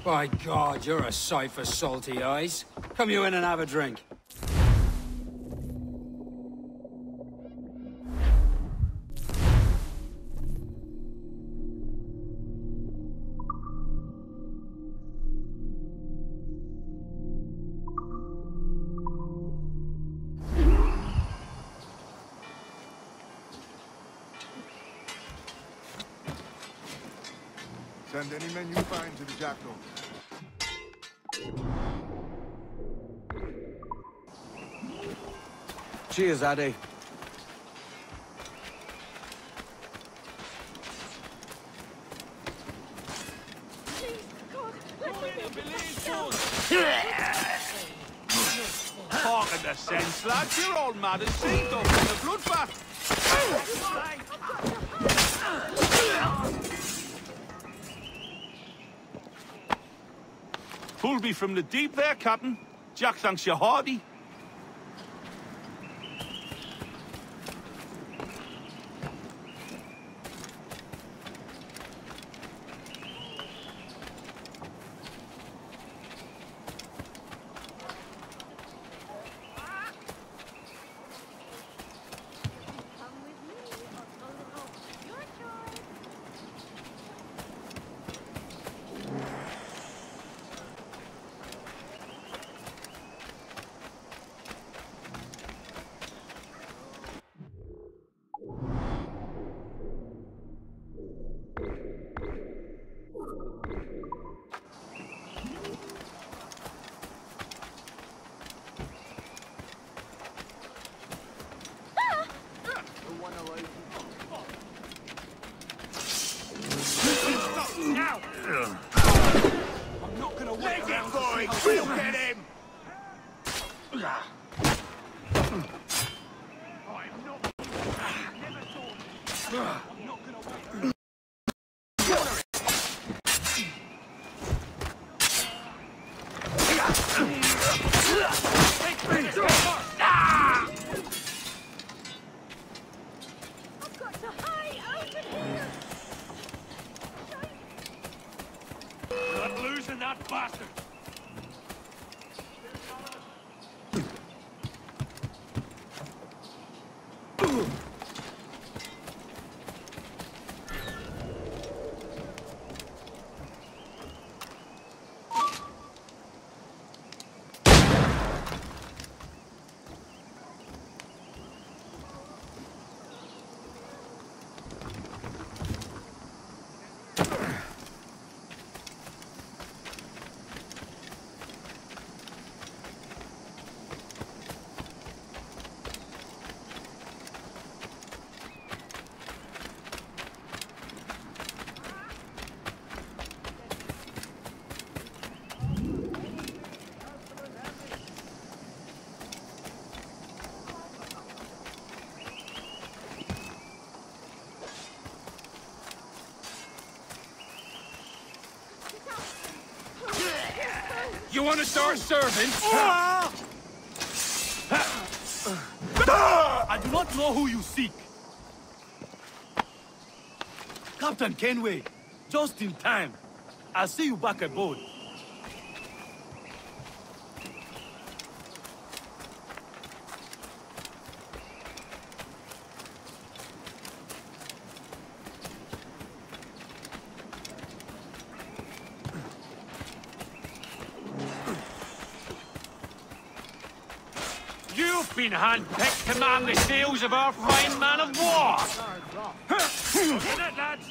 By God, you're a sight for salty eyes. Come you in and have a drink. Send any men you find to the Jackal. Cheers, Addy. Talking the sense, lads. You're all mad as seed up in the bloodbath. Pulled me from the deep there, Captain. Jack thanks you hearty. Now! I'm not gonna wait around, boy! We'll get him! I'm not... Never thought... I'm not gonna wait... I've got to hurry! Open here! Not losing that bastard! You want to start serving? I do not know who you seek. Captain Kenway, just in time. I'll see you back aboard. You've been handpicked to man the sails of our fine man of war! Look at it, lads!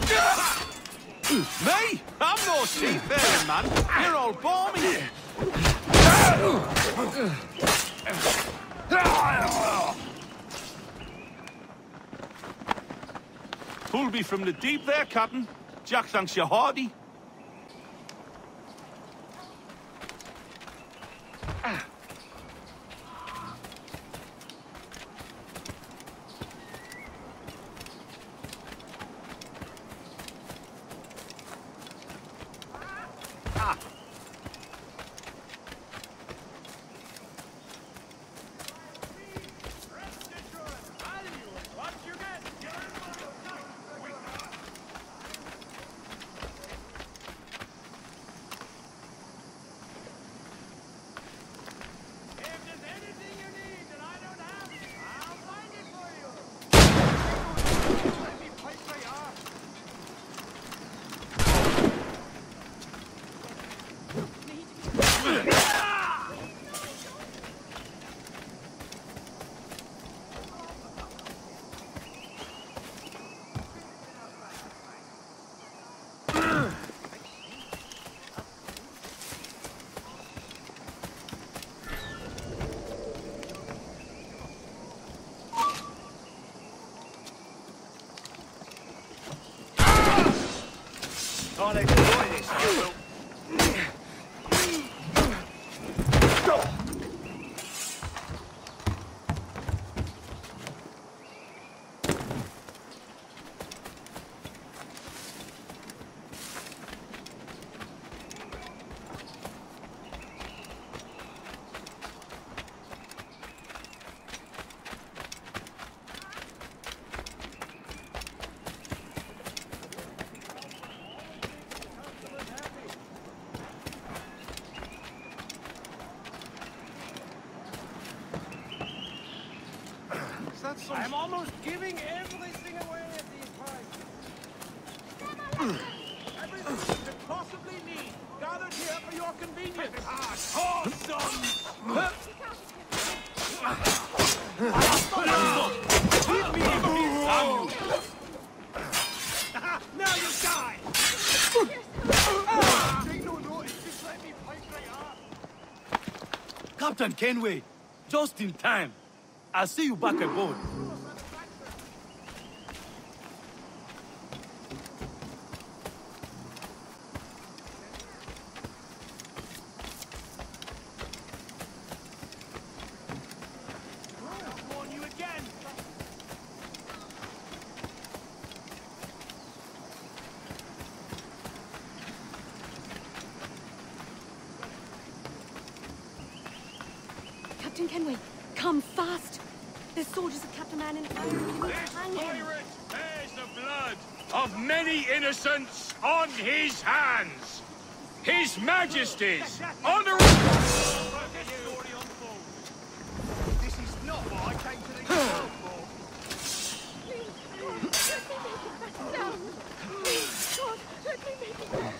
Me? I'm no seafaring man. You're all balmy. Pulled me from the deep there, Captain. Jack thanks you hearty. I'm almost giving everything away at these prices. Everything you could possibly need, gathered here for your convenience. Awesome! Give me now you die! Take no notice, just let me pipe right up. Captain Kenway, just in time. I'll see you back aboard. I'll warn you again! Captain Kenway, come fast. There's soldiers of Captain Man in iron. This pirate bears the blood of many innocents on his hands. His Majesty's honourable... This is not what I came to the world for. Please, let me make it back down. Please, God, let me make it back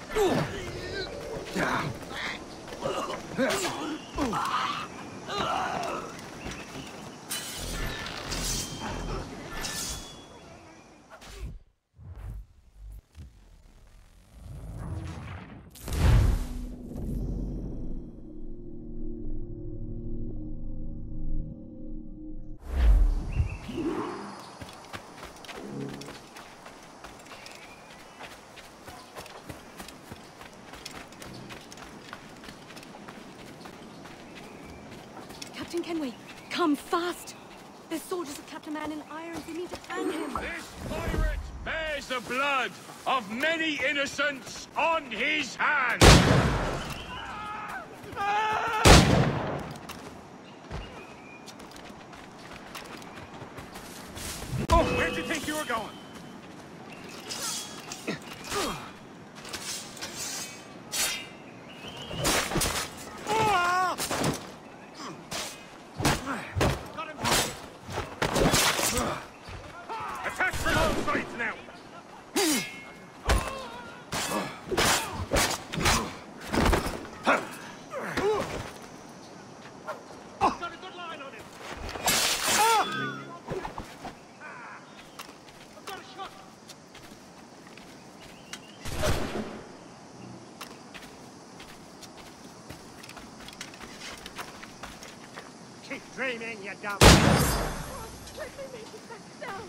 Captain Kenway, come fast. There's soldiers of Captain Man in irons. We need to hang him. This pirate bears the blood of many innocents on his hands. Oh, where'd you think you were going? Attack from all sides now! Got a good line on him! I've got a shot! Keep dreaming, you dumb... Let me make it back down.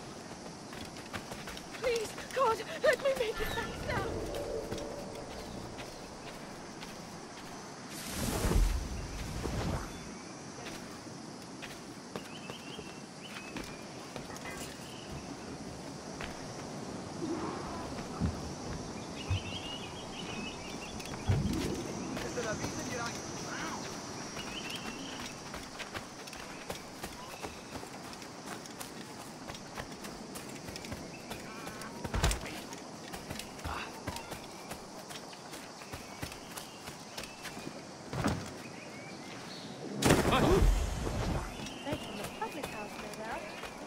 Please, God, let me make it back down. That's from the public house, no doubt.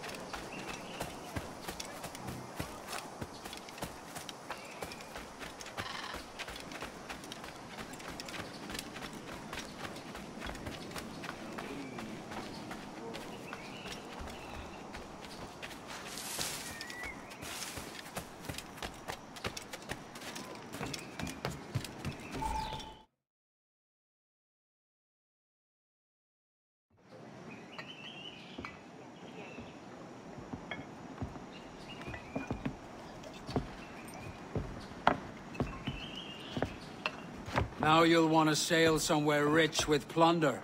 Now you'll want to sail somewhere rich with plunder.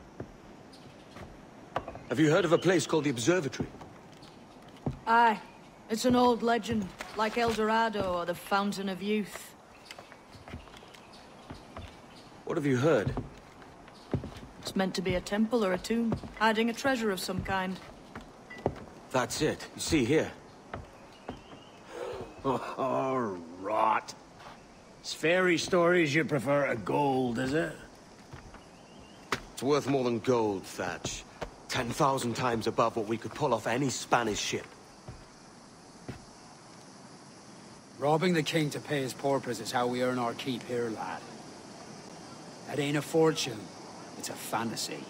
Have you heard of a place called the Observatory? Aye. It's an old legend, like El Dorado or the Fountain of Youth. What have you heard? It's meant to be a temple or a tomb, hiding a treasure of some kind. That's it. You see here. Oh, rot. It's fairy stories you prefer to gold, is it? It's worth more than gold, Thatch. 10,000 times above what we could pull off any Spanish ship. Robbing the king to pay his porpoise is how we earn our keep here, lad. That ain't a fortune. It's a fantasy.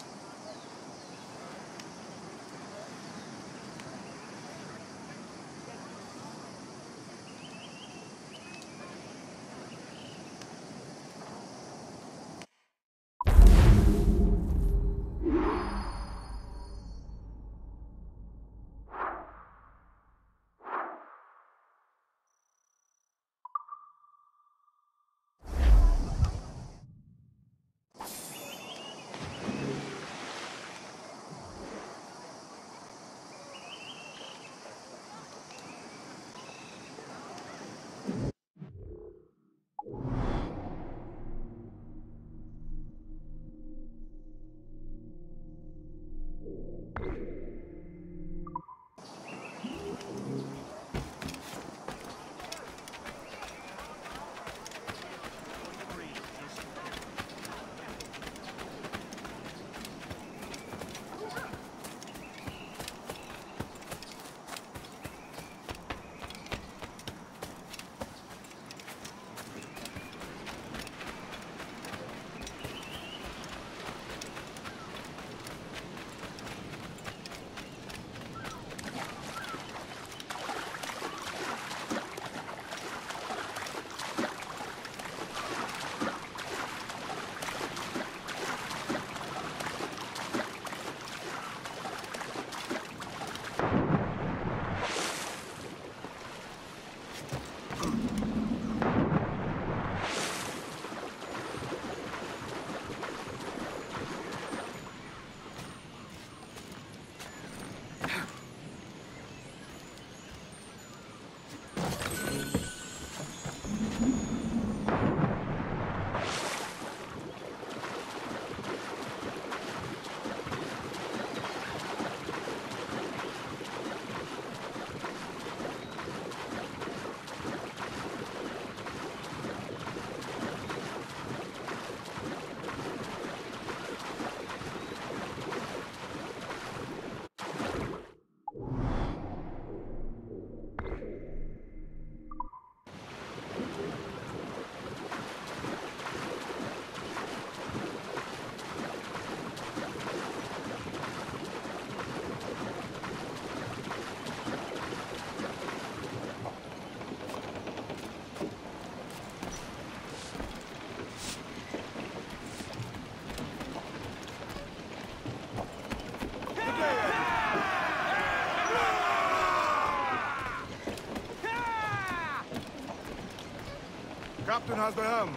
Captain has the helm.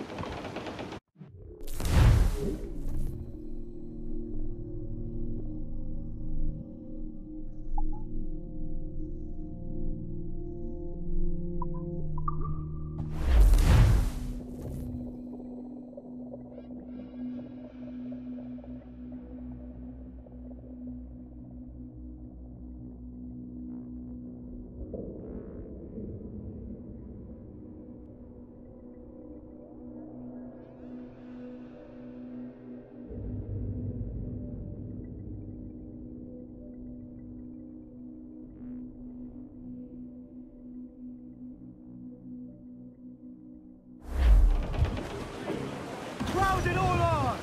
Crowd it all on!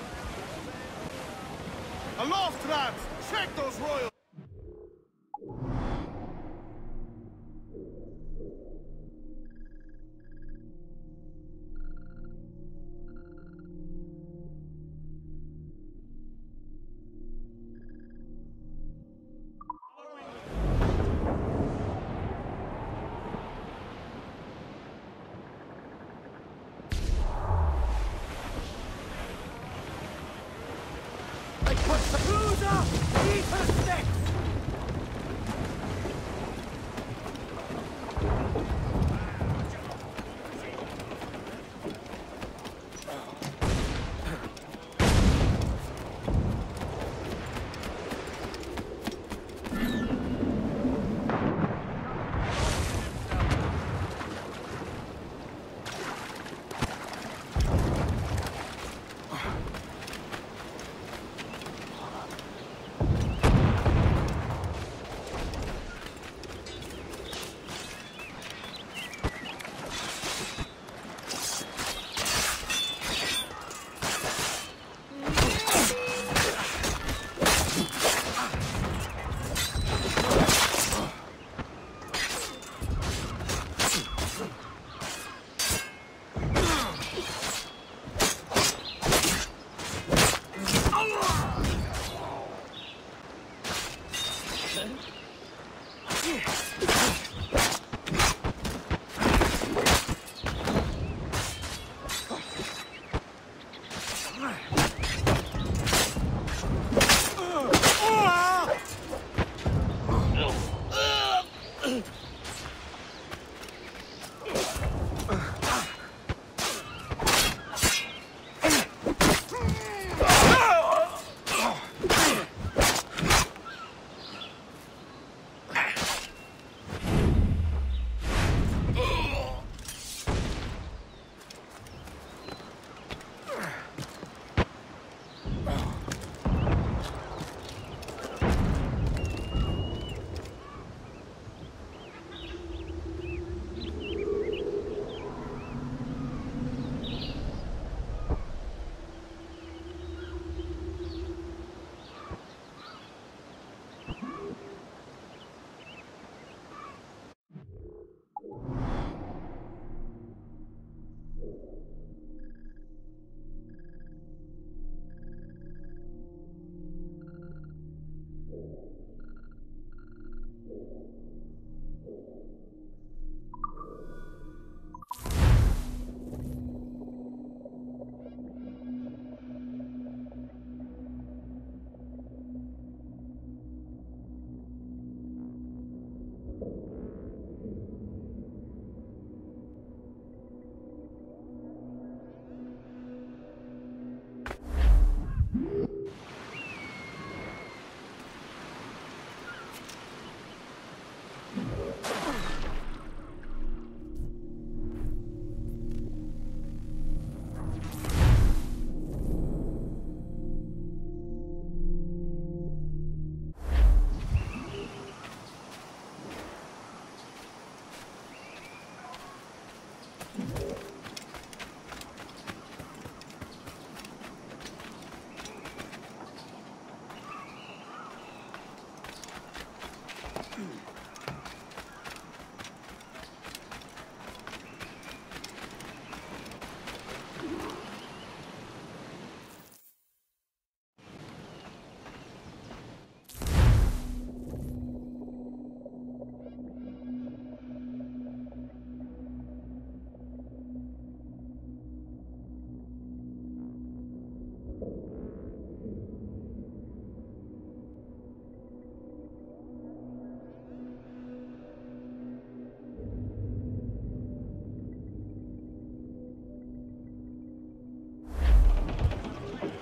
Aloft, lads! Check those royals!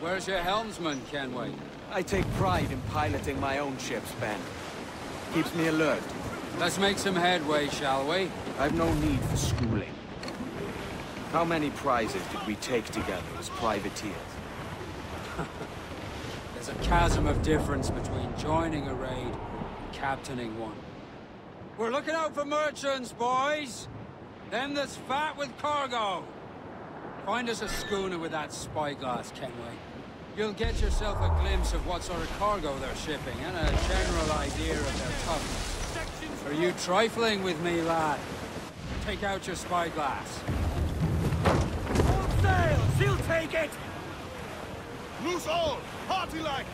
Where's your helmsman, Kenway? I take pride in piloting my own ships, Ben. Keeps me alert. Let's make some headway, shall we? I've no need for schooling. How many prizes did we take together as privateers? There's a chasm of difference between joining a raid and captaining one. We're looking out for merchants, boys! Them that's fat with cargo! Find us a schooner with that spyglass, Kenway. You'll get yourself a glimpse of what sort of cargo they're shipping, and a general idea of their toughness. Are you trifling with me, lad? Take out your spyglass. All sail! She'll take it! Loose all! Party like!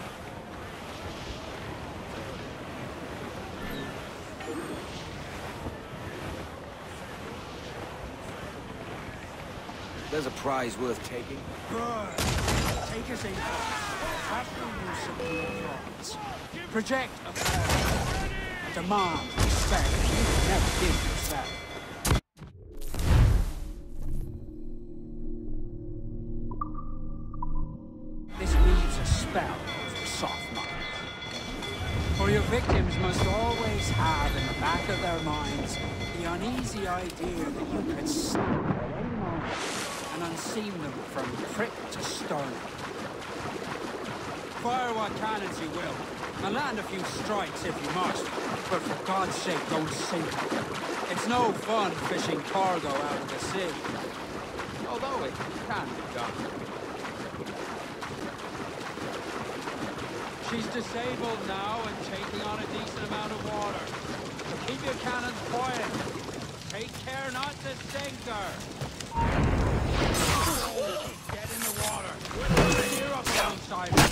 There's a prize worth taking. Good. Take us in. Captain use of your thoughts. Project a plan. Demand respect. Never give yourself. This leaves a spell over soft minds. For your victims must always have in the back of their minds the uneasy idea that you could snap at any moment and unseam them from crypt to sternum. Fire what cannons you will, and land a few strikes if you must, but for God's sake don't sink them. It's no fun fishing cargo out of the sea, although it can be done. She's disabled now and taking on a decent amount of water. So keep your cannons quiet. Take care not to sink her. Get in the water. Steer up alongside her.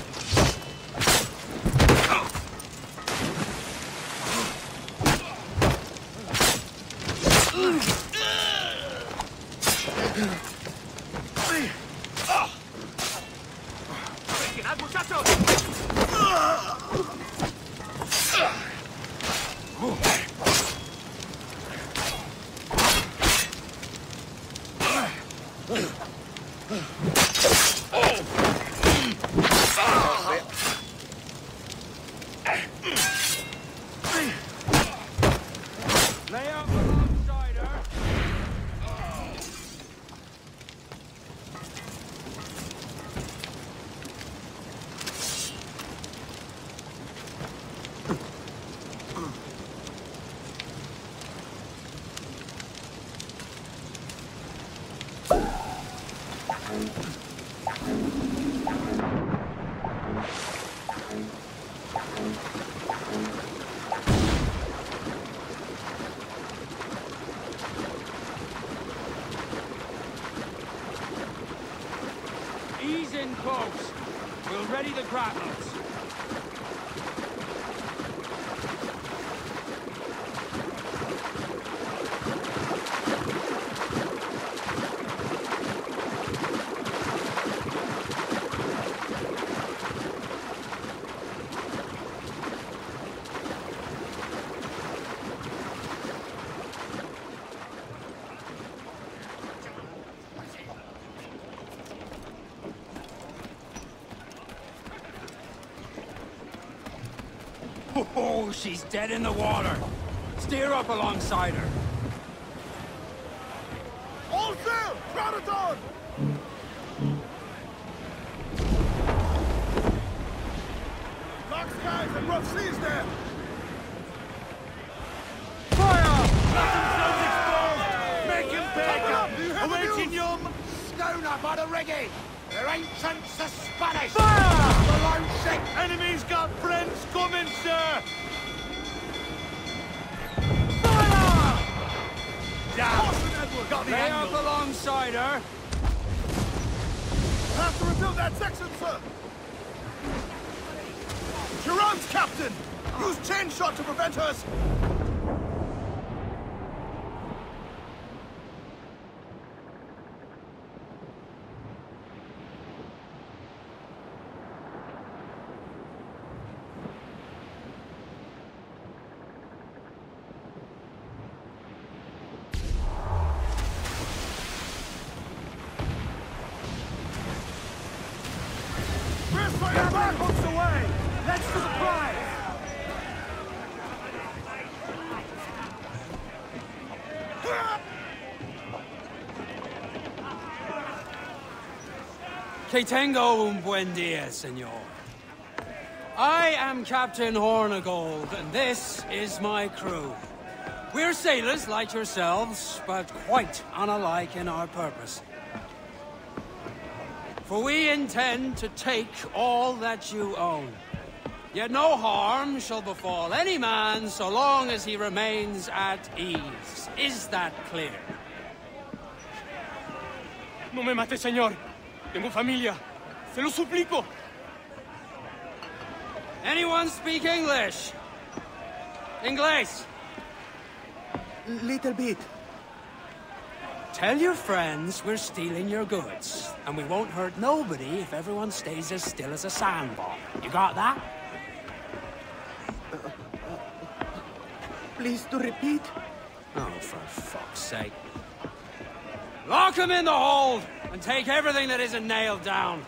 Lay up alongside her. Ease in close. We'll ready the grapnels. Oh, she's dead in the water. Steer up alongside her. All sail! Crowd it on! Dark skies and rough seas there! Fire! Captain exposed! Make him pay! Do you have the Awaiting news? you! Schooner by the rigging! They're ancients the Spanish! Fire! The lone ship! Enemy's got friends coming, sir! Got the Lay angle. up alongside her. Have to rebuild that section, sir! Giron's captain! Use chain shot to prevent us! Get back hooks away! Let's do the prize! Que tengo un buen dia, senor. I am Captain Hornigold, and this is my crew. We're sailors like yourselves, but quite unalike in our purpose. For we intend to take all that you own. Yet no harm shall befall any man so long as he remains at ease. Is that clear? No me mate, señor. Tengo familia. Se lo suplico. Anyone speak English? Inglés? Little bit. Tell your friends we're stealing your goods, and we won't hurt nobody if everyone stays as still as a sandbar. You got that? Please to repeat. Oh, for fuck's sake. Lock him in the hold, and take everything that isn't nailed down.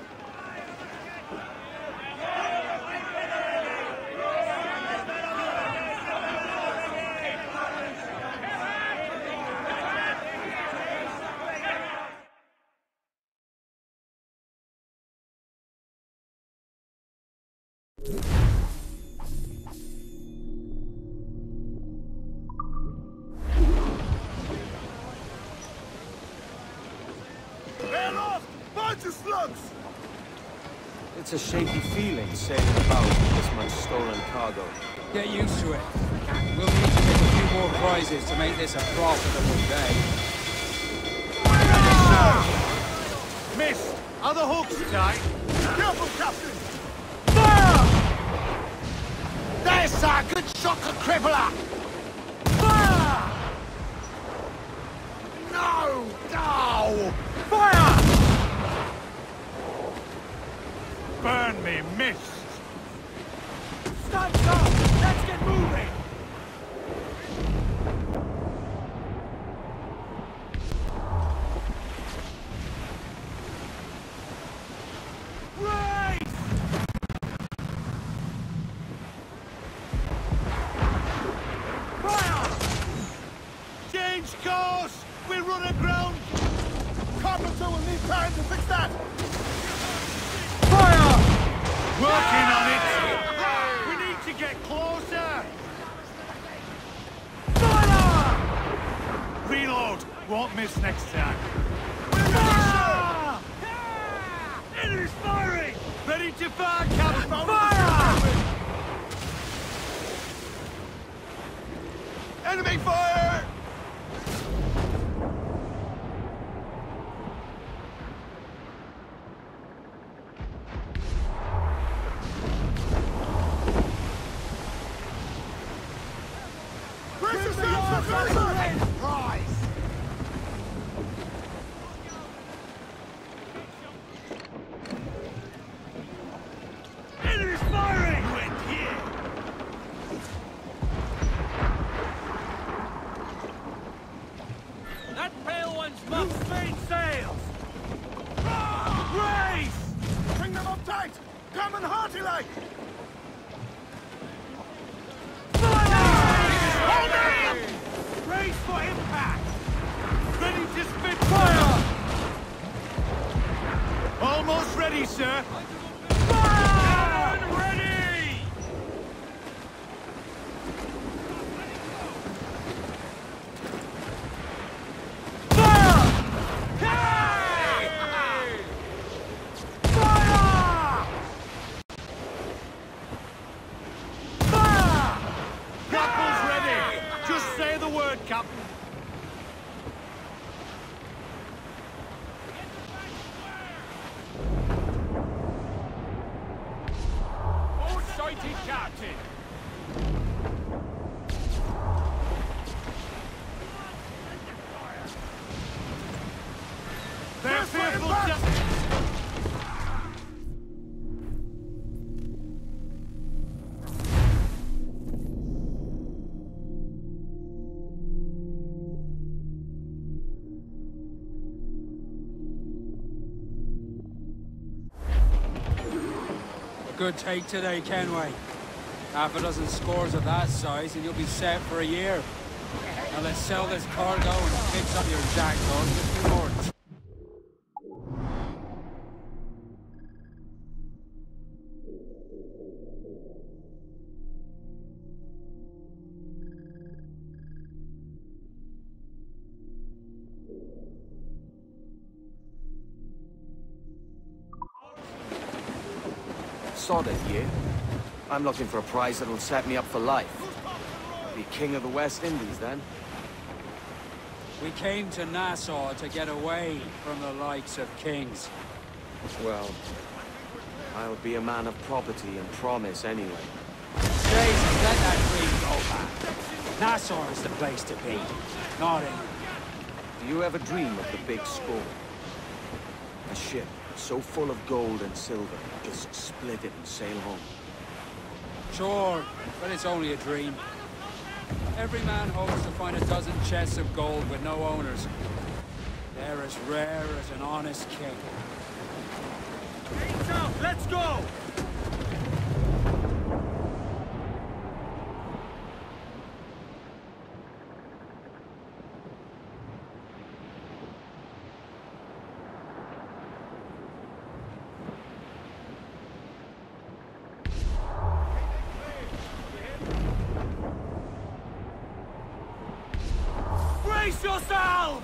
It's a shaky feeling sailing about with this much stolen cargo. Get used to it. We'll need to take a few more prizes to make this a profitable day. Missed! Other hooks tight! Careful, Captain! Fire! There's a good shot to crippler! Fire! No! No! Fire! Burn me, missed! Stand up! Let's get moving! Race! Fire! Change course! We run aground! Carpenter will need time to fix that! Fire! Working on it! We need to get closer! Fire! Reload! Won't miss next time. Fire! Enemy's firing! Ready to fire, Captain! Fire! Enemy fire! Prize! Enemy's firing! Went here! That pale one's must made sails! Race! Bring them up tight! Come and hearty like! Hold on! Brace for impact! Ready to spit fire! Almost ready, sir! Fire! Ready! Fire! Hey! Fire! Fire! Grapple's ready! Just say the word, Captain. All sighted, Captain. They're fearful just... good take today, Kenway. Half a dozen scores of that size and you'll be set for a year. Now let's sell this cargo and fix up your jackdaws with some more. Sod it, you. I'm looking for a prize that'll set me up for life. I'll be king of the West Indies, then. We came to Nassau to get away from the likes of kings. Well, I'll be a man of property and promise anyway. Jesus, let that dream go back. Nassau is the place to be, not England. Do you ever dream of the big score? A ship so full of gold and silver, just split it and sail home. Sure, but it's only a dream. Every man hopes to find a dozen chests of gold with no owners. They're as rare as an honest king. Hands up, let's go! Brace yourselves!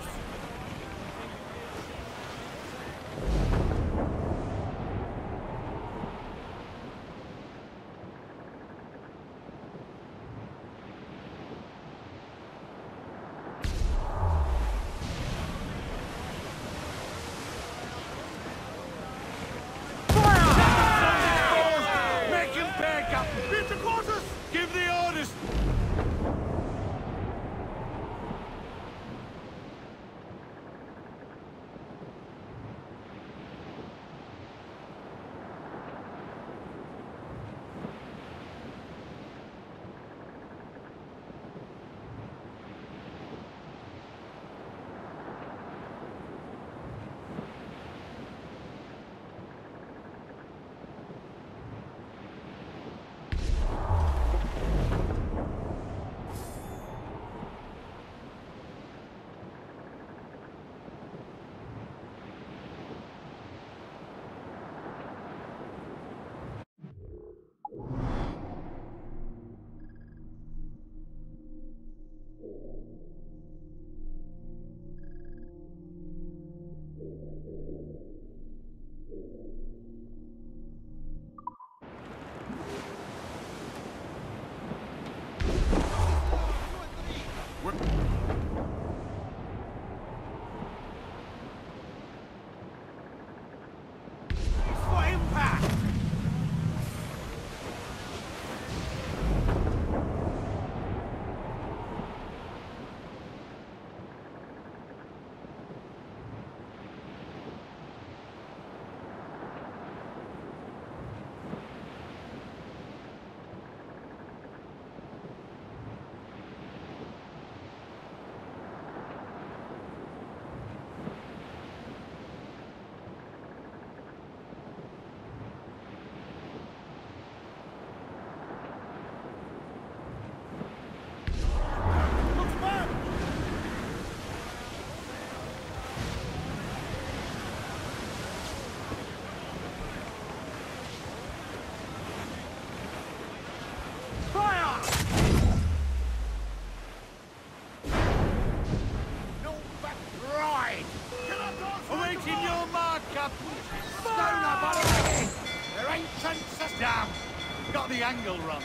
Damn! Got the angle wrong.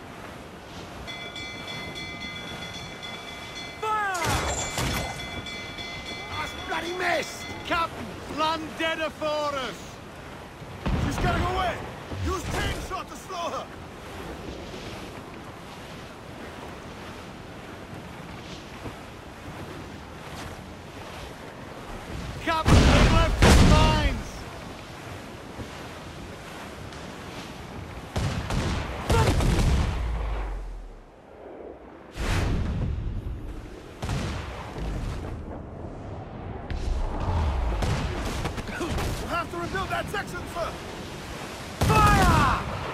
Fire! That's bloody missed! Captain, land dead afore us! She's getting away! Use chainshot to slow her! Captain, they left his mines! We'll have to rebuild that section, sir! Fire!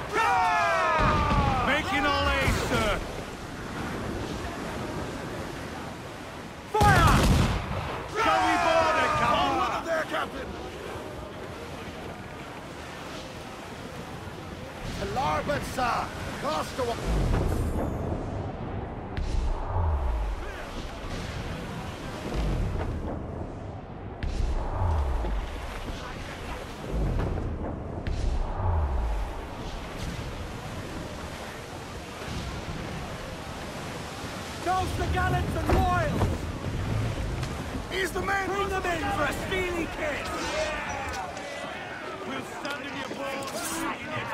Starboard, sir! Cast away! Toast the gallants and royals! He's the man! Bring them in for a steely kiss! We'll stand in your bones, in your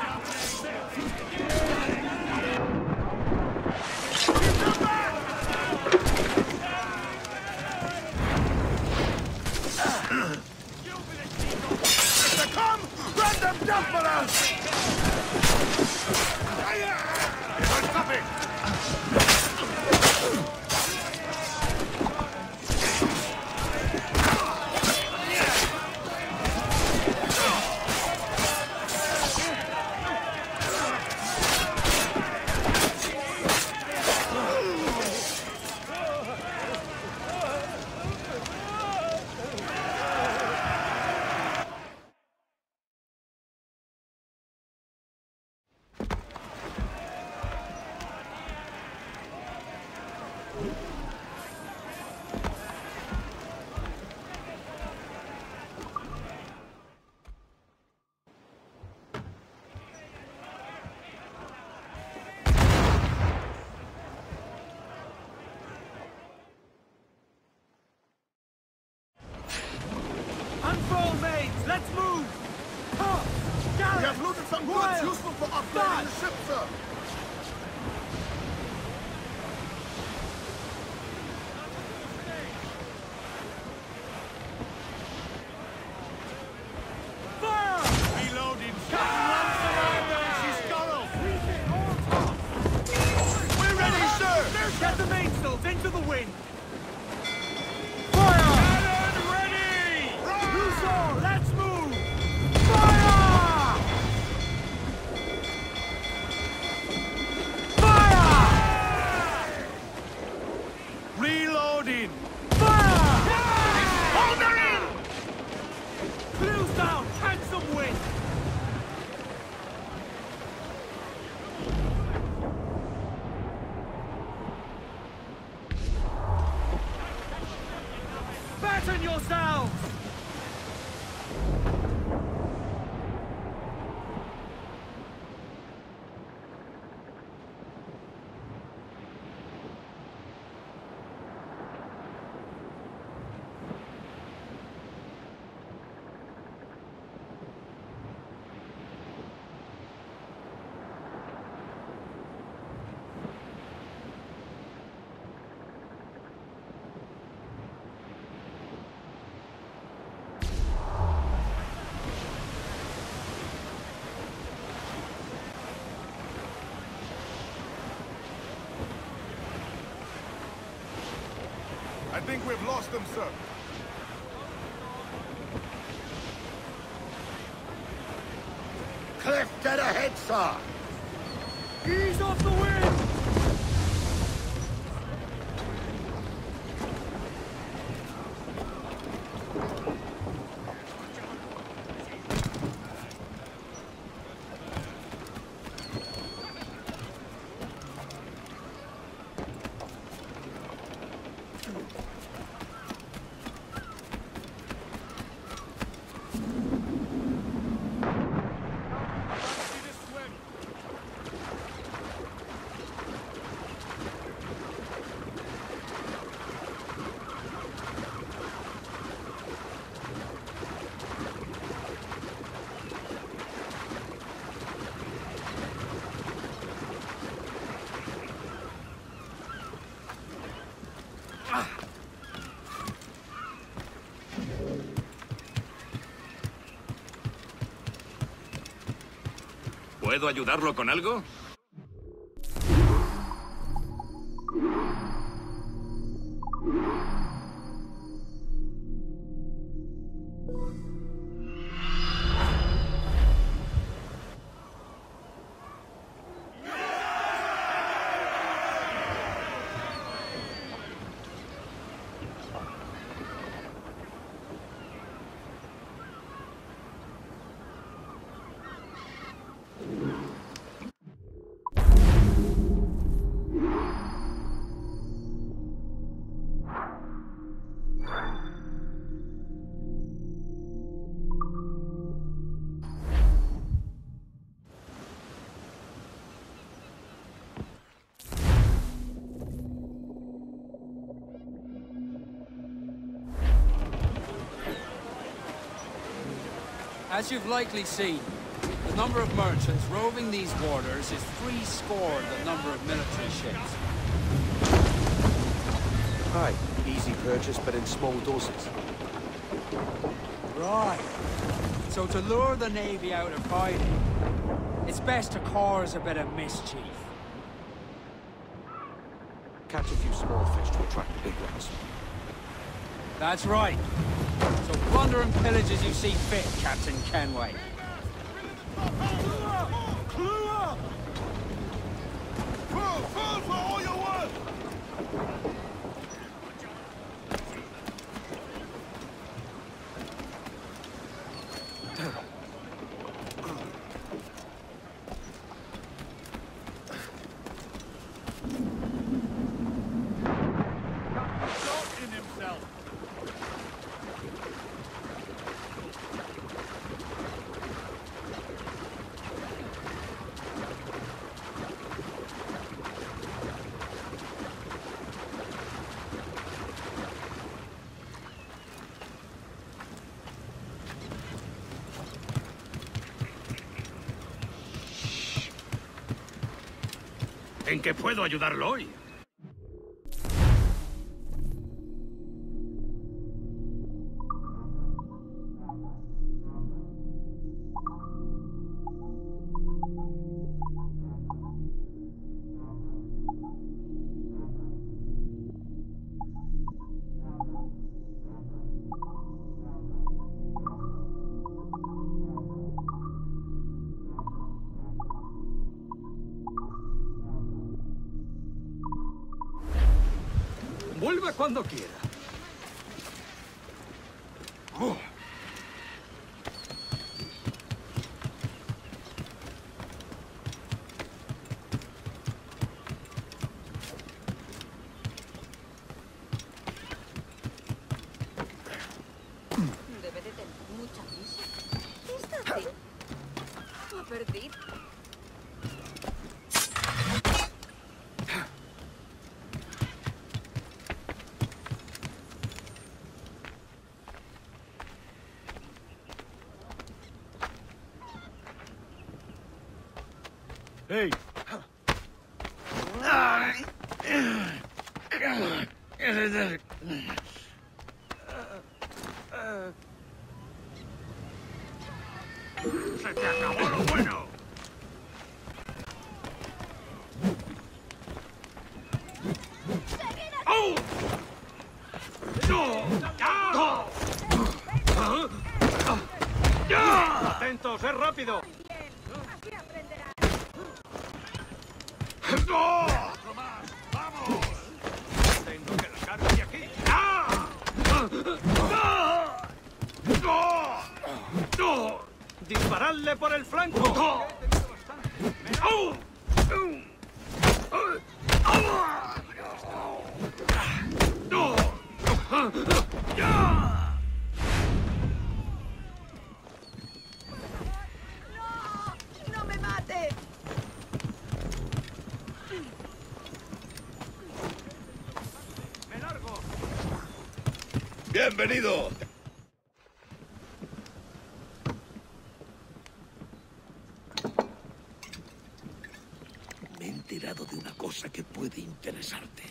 If they come, run them down for us! Don't stop it! unfurl mains! Let's move! Tops! We Gallants! have looted some goods royals, useful for upgrading the ship, sir! Fire! Reloading! We're ready, sir! Get the mainsails into the wind! Cannon ready! Loose all! Let's move! Fire! Fire! Reloading! Fire! Hold her in! Clues down! Catch some wind! Batten yourselves! I think we've lost them, sir. Cliff, dead ahead, sir! Ease off the wind! ¿Puedo ayudarlo con algo? As you've likely seen, the number of merchants roving these waters is 70 the number of military ships. Aye, easy purchase, but in small doses. Right. So to lure the Navy out of hiding, it's best to cause a bit of mischief. Catch a few small fish to attract the big ones. That's right. So plunder and pillage as you see fit, Captain Kenway. Full for all your worth! In himself. ¿En qué puedo ayudarlo hoy? Vuelva cuando quiera. Debe de tener mucha prisa. ¿Qué está haciendo? ¿Ha perdido? Hey, ¡Se te acabó lo bueno! ¡Oh! ¡No! ¡Ya! atentos, es rápido. ¡No! ¡Otro más! ¡Vamos! Tengo que largarme de aquí. ¡Ah! ¡No! ¡No! Disparadle por el flanco. ¡No! ¡Oh! ¡No! ¡Ya! ¡No! ¡No me mate! ¡Me largo! ¡Bienvenido! Me he enterado de una cosa que puede interesarte.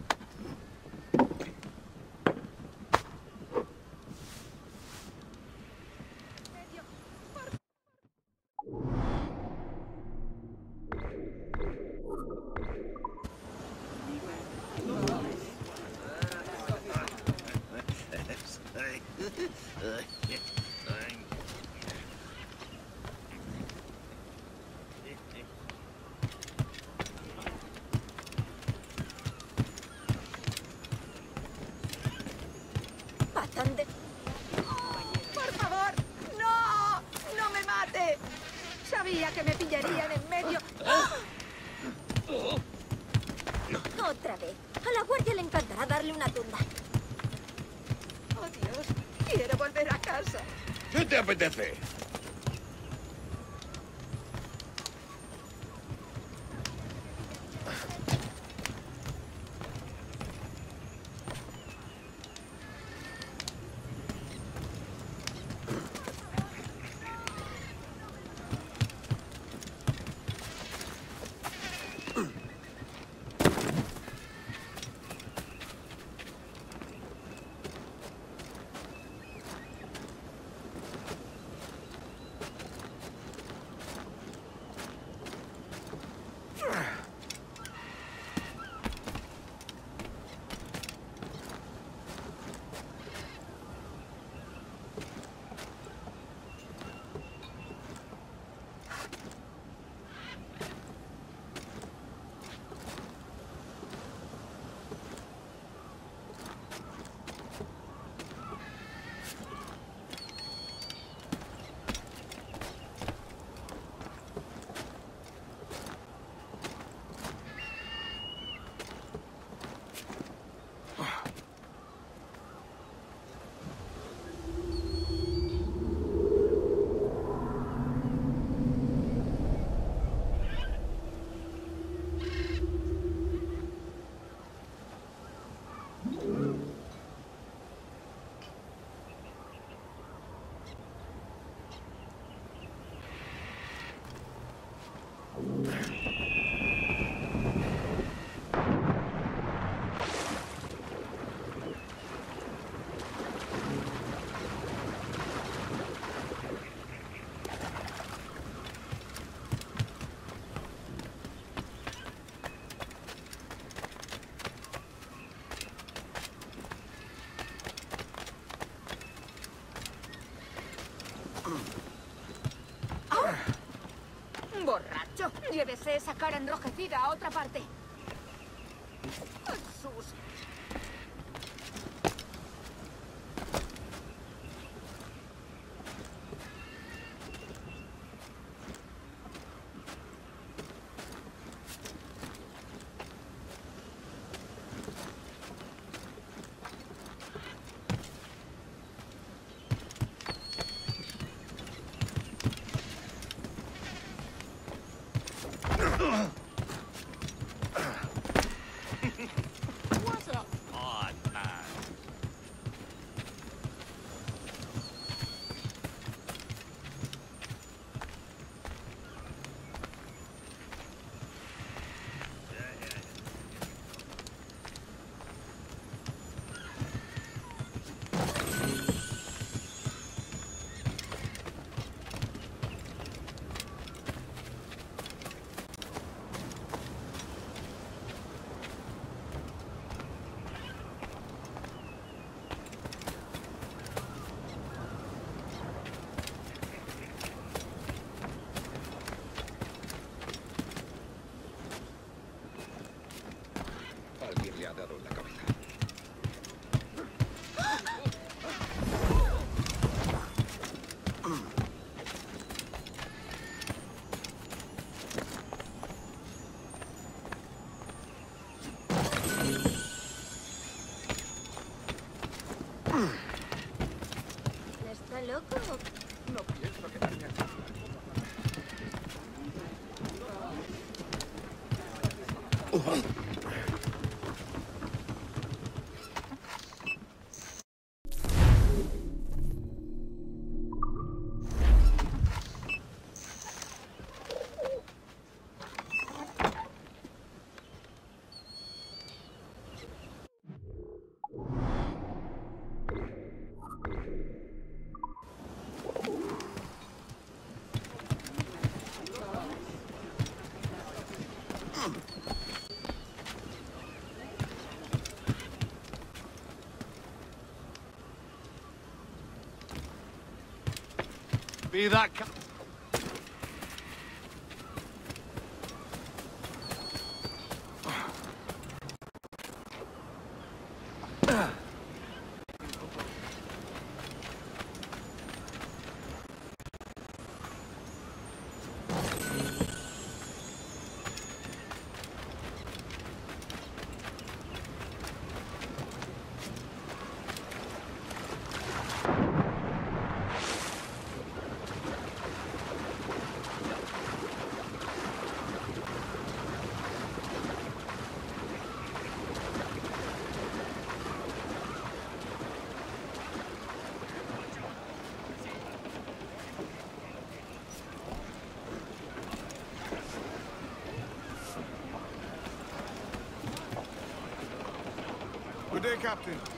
¡Bastante! ¡Por favor! ¡No! ¡No me mate! Sabía que me pillarían en medio. Otra vez. A la guardia le encantará darle una tunda. ¡Oh, Dios! Quiero volver a casa. ¿Qué te apetece? Borracho, llévese esa cara enrojecida a otra parte. Jesús. What a odd man. Alguien le ha dado en la cabeza. ¿Está loco? No pienso quedarme aquí. Be that Good day, Captain.